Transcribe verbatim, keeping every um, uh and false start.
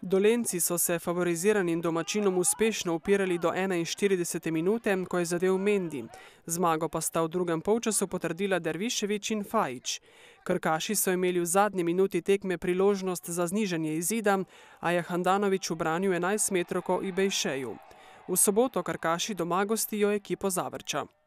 Dolenjci so se favoriziranim domačinom uspešno upirali do enainštiridesete minute, ko je zadel Mendi. Zmago pa sta v drugem polčasu potrdila Dervišević in Fajić. Krkaši so imeli v zadnji minuti tekme priložnost za znižanje izida, a je Handanović ubranil enajstmetrovko Ibejšeju. V soboto Krkaši doma gostijo ekipo Zavrča.